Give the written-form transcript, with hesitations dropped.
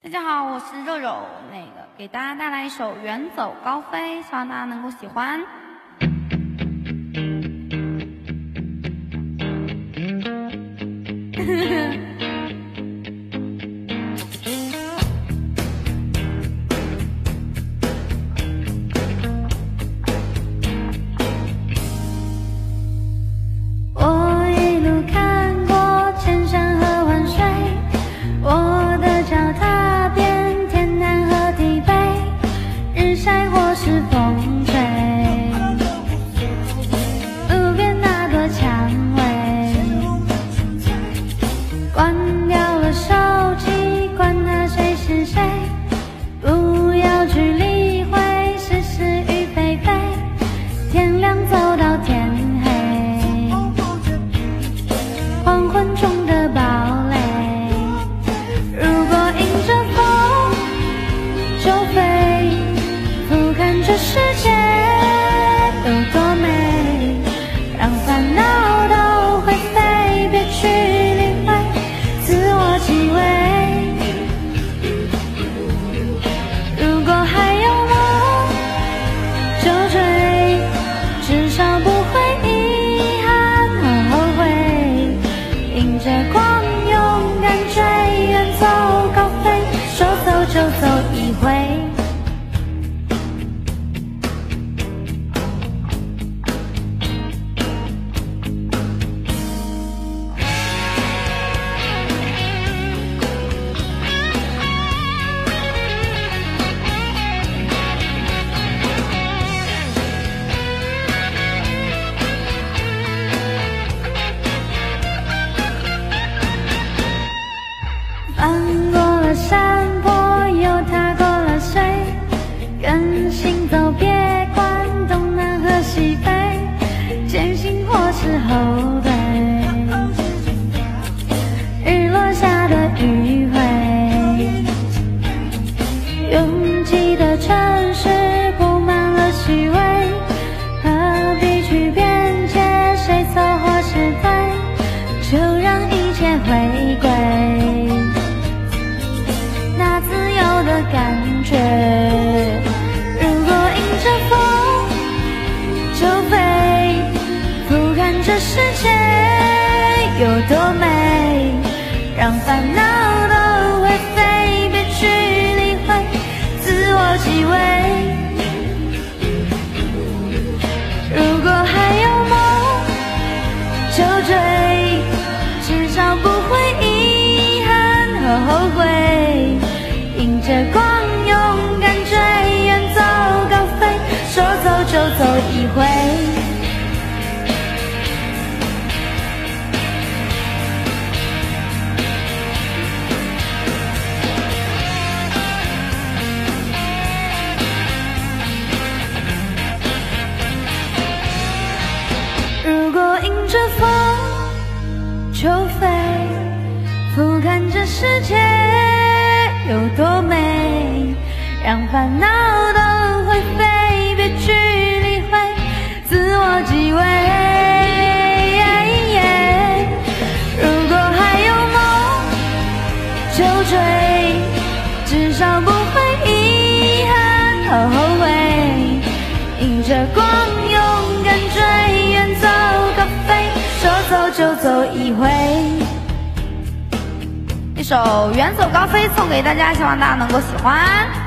大家好，我是肉肉，给大家带来一首《远走高飞》，希望大家能够喜欢。 我一路看过千山和万水，我的脚踏遍天南和地北，日晒或是风吹，路边那朵蔷薇，关掉了手机，管他谁是谁，不要去理会是是与非非，天亮走到天黑，黄昏中的堡垒，如果迎着风就飞，俯瞰这世界有多美，让烦恼都会飞，别去理会自我欺伪。如果还有梦就追，至少不会遗憾和后悔，迎着光勇敢追，远走高飞，说走就走一回。翻过了山坡，又踏过了水，跟行走别管东南和西北，前行或是后退，日落下的余晖，拥挤的城市布满了虚伪，何必去辩解谁错或是对，就让一切回归那自由的感觉。如果迎着风就飞，俯瞰这世界有多美，让烦恼都会飞，别去理会自我欺伪。如果还有梦就追，至少不会遗憾和后悔，迎着光勇敢追，远走高飞，说走就走一回。如果迎着风就飞，俯瞰这世界有多美，让烦恼都会飞，别去理会自我欺伪。如果还有梦就追，至少不会遗憾和后悔，迎着光勇敢追，远走高飞，说走就走一回。 一首《远走高飞》送给大家，希望大家能够喜欢。